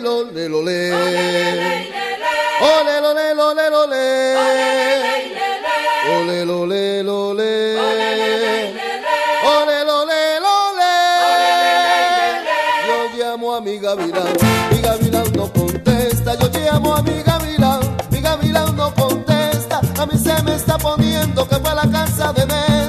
lole, lole. Ole, lole, lole, lole. Ole, lole, lole. Ole, lole, lole. Yo llamo a mi gavilán no contesta. Yo llamo a mi gavilán no contesta. A mí se me está poniendo que fue a la casa de Néstor.